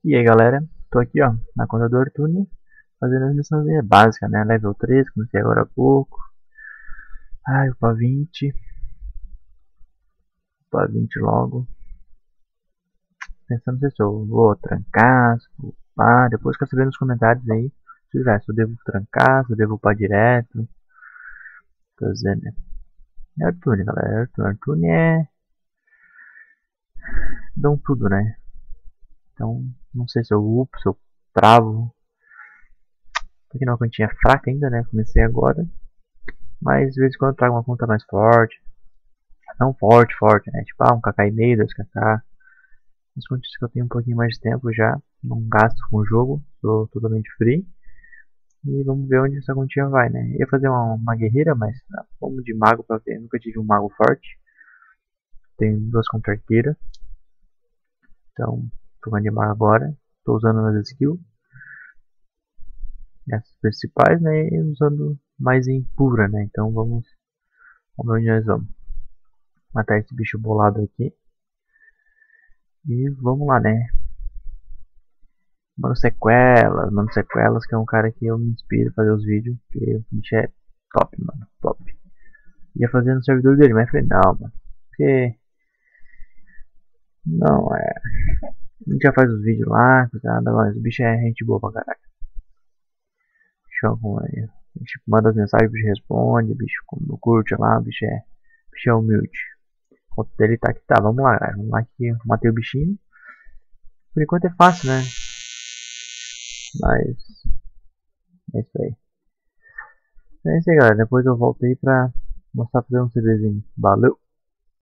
E aí galera, tô aqui ó, na conta do Artune, fazendo as missões básicas, né? Level 3, comecei agora há pouco. Ai, upa 20. Upa 20 logo. Pensando se eu vou trancar, se vou upar. Depois quero saber nos comentários aí se eu devo trancar, se eu devo upar direto. Tô dizendo, né? É Artune, galera, Artune é... dão tudo, né? Então, não sei se eu upo, se eu travo. Porque não, a continha é fraca ainda, né? Comecei agora. Mas de vez em quando eu trago uma conta mais forte. Não forte, né? Tipo, um kk e meio, 2kk. Mas quando que eu tenho um pouquinho mais de tempo já, não gasto com o jogo, sou totalmente free. E vamos ver onde essa continha vai, né? Ia fazer uma guerreira, mas vamos de mago pra ver. Nunca tive um mago forte. Tenho duas contra arqueira. Então, tô jogando de mago agora. Tô usando as skills. Essas principais, né? E usando mais em pura, né? Então vamos ver onde nós vamos. Matar esse bicho bolado aqui. E vamos lá, né? Mano Sequelas, que é um cara que eu me inspiro a fazer os vídeos, que o bicho é top, mano, top. Ia fazer no servidor dele, mas falei, não, mano, porque não, a gente já faz os vídeos lá, nada, mas o bicho é gente boa pra caralho. Bicho, aí, a gente manda as mensagens, o bicho responde, o bicho não curte lá, o bicho é humilde. O conto dele tá aqui, tá, vamos lá, galera, vamos lá que eu matei o bichinho. Por enquanto é fácil, né? Mas é isso aí. É isso aí, galera. Depois eu voltei pra mostrar fazendo um CDzinho. Valeu!